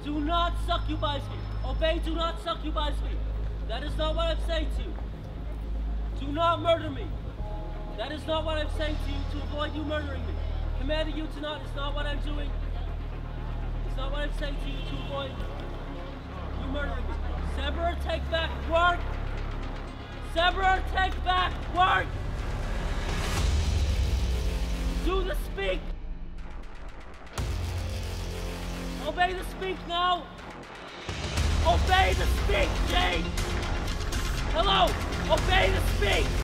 Do not succubus me. Obey, do not succubus me. That is not what I'm saying to you. Do not murder me. That is not what I'm saying to you to avoid you murdering me. Commanding you to not, it's not what I'm doing. It's not what I'm saying to you to avoid you murdering me. Sever, take back, word. Sever, take back, word. Do the speak. Obey the speak now. Obey the speak, Jane. Hello. Obey the speak.